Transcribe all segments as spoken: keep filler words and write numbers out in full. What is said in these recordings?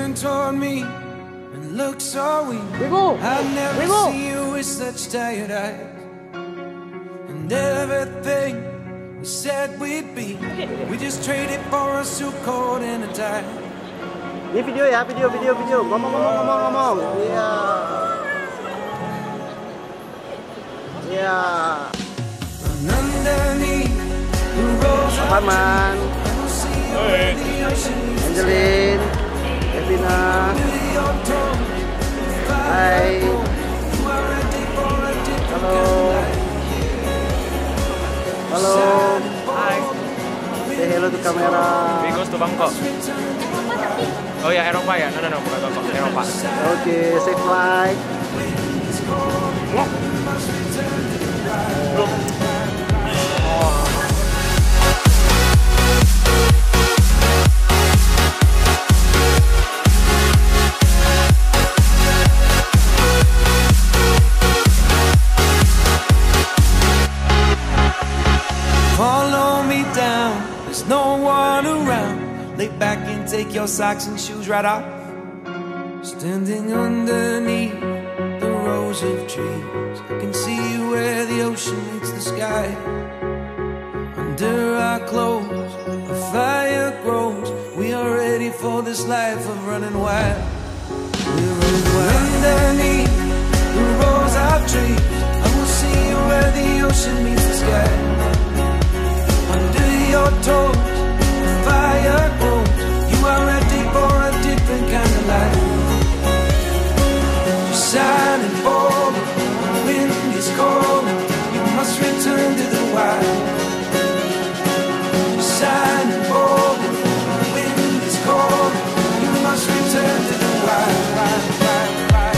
turned toward me and looked so weak. I've never seen you with such tired eyes. And everything we said we'd be, we just traded for a suit coat and a tie. Ini video ya, video, video, video. Ngomong, ngomong, ngomong, ngomong. Iya. Iya. Paman. Angelin. Evina. Hai. Halo. Halo. Hai. Say hello to kamera. We goes to Bangkok. Oh ya, Eropa ya? No, no, no, bukan Bangkok, Eropa. Oke, okay, safe flight. Follow me down, there's no one around. Lay back and take your socks and shoes right off. Standing underneath the rows of trees, I can see where the ocean meets the sky. Under our clothes, a fire grows. We are ready for this life of running wild. We're running wild. Underneath the rows of trees, I will see where the ocean meets the sky. Under your toes, the fire grows. You are ready for a different kind of life. You're shining forward, the wind is cold. You must return to the wild. You're shining forward, the wind is cold. You must return to the wild. wild, wild, wild.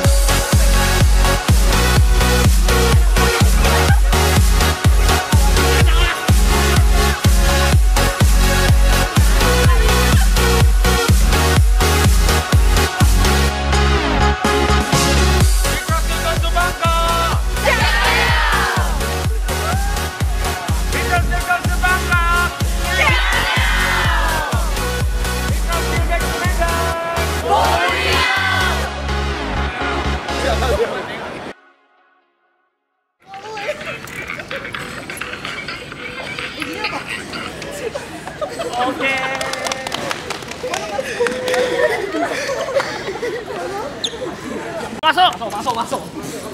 Oke. Masuk, masuk, masuk, masuk.